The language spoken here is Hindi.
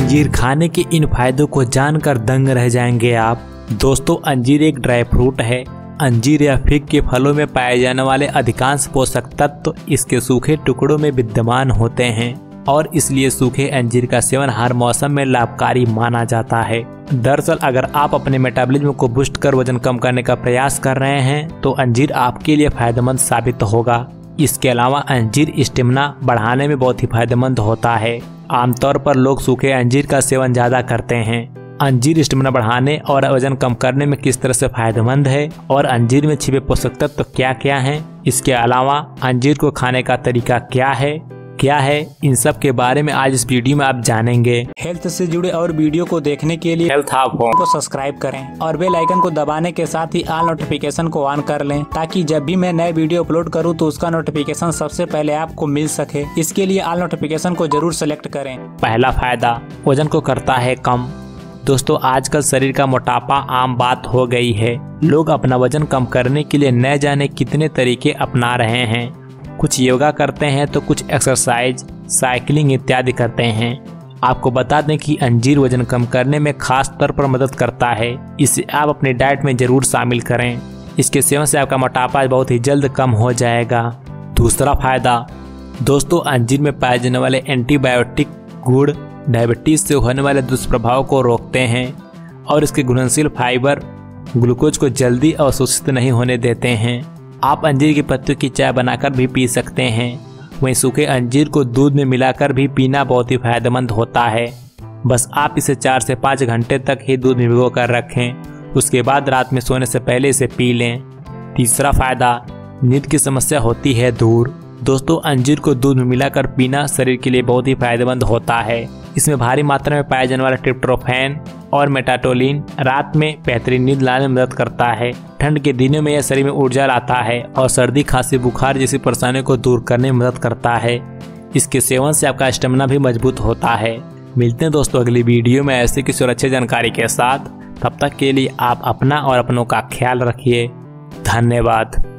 अंजीर खाने के इन फायदों को जानकर दंग रह जाएंगे आप। दोस्तों, अंजीर एक ड्राई फ्रूट है। अंजीर या फिग के फलों में पाए जाने वाले अधिकांश पोषक तत्व इसके सूखे टुकड़ों में विद्यमान होते हैं और इसलिए सूखे अंजीर का सेवन हर मौसम में लाभकारी माना जाता है। दरअसल अगर आप अपने मेटाबॉलिज्म को बूस्ट कर वजन कम करने का प्रयास कर रहे हैं तो अंजीर आपके लिए फायदेमंद साबित होगा। इसके अलावा अंजीर स्टेमिना बढ़ाने में बहुत ही फायदेमंद होता है। आमतौर पर लोग सूखे अंजीर का सेवन ज्यादा करते हैं। अंजीर स्टेमिना बढ़ाने और वजन कम करने में किस तरह से फायदेमंद है और अंजीर में छिपे पोषक तत्व क्या क्या हैं, इसके अलावा अंजीर को खाने का तरीका क्या है, इन सब के बारे में आज इस वीडियो में आप जानेंगे। हेल्थ से जुड़े और वीडियो को देखने के लिए हेल्थ हब को सब्सक्राइब करें और बेल आइकन को दबाने के साथ ही ऑल नोटिफिकेशन को ऑन कर लें ताकि जब भी मैं नए वीडियो अपलोड करूं तो उसका नोटिफिकेशन सबसे पहले आपको मिल सके। इसके लिए ऑल नोटिफिकेशन को जरूर सेलेक्ट करें। पहला फायदा, वजन को करता है कम। दोस्तों, आजकल शरीर का मोटापा आम बात हो गई है। लोग अपना वजन कम करने के लिए न जाने कितने तरीके अपना रहे हैं। कुछ योगा करते हैं तो कुछ एक्सरसाइज, साइकिलिंग इत्यादि करते हैं। आपको बता दें कि अंजीर वजन कम करने में खास तौर पर मदद करता है। इसे आप अपनी डाइट में जरूर शामिल करें। इसके सेवन से आपका मोटापा बहुत ही जल्द कम हो जाएगा। दूसरा फायदा, दोस्तों, अंजीर में पाए जाने वाले एंटीबायोटिक गुण डायबिटीज से होने वाले दुष्प्रभाव को रोकते हैं और इसके घुलनशील फाइबर ग्लूकोज को जल्दी अवशोषित नहीं होने देते हैं। आप अंजीर की पत्तियों की चाय बनाकर भी पी सकते हैं। वहीं सूखे अंजीर को दूध में मिलाकर भी पीना बहुत ही फायदेमंद होता है। बस आप इसे 4 से 5 घंटे तक ही दूध में भिगो कर रखें। उसके बाद रात में सोने से पहले इसे पी लें। तीसरा फायदा, नींद की समस्या होती है दूर। दोस्तों, अंजीर को दूध में मिलाकर पीना शरीर के लिए बहुत ही फायदेमंद होता है। इसमें भारी मात्रा में पाए जाने वाला ट्रिप्टोफैन और मेटाटोलिन रात में बेहतरीन नींद लाने में मदद करता है। ठंड के दिनों में यह शरीर में ऊर्जा लाता है और सर्दी, खांसी, बुखार जैसी परेशानियों को दूर करने में मदद करता है। इसके सेवन से आपका स्टेमिना भी मजबूत होता है। मिलते हैं दोस्तों अगली वीडियो में ऐसे किसी और अच्छी जानकारी के साथ। तब तक के लिए आप अपना और अपनों का ख्याल रखिए। धन्यवाद।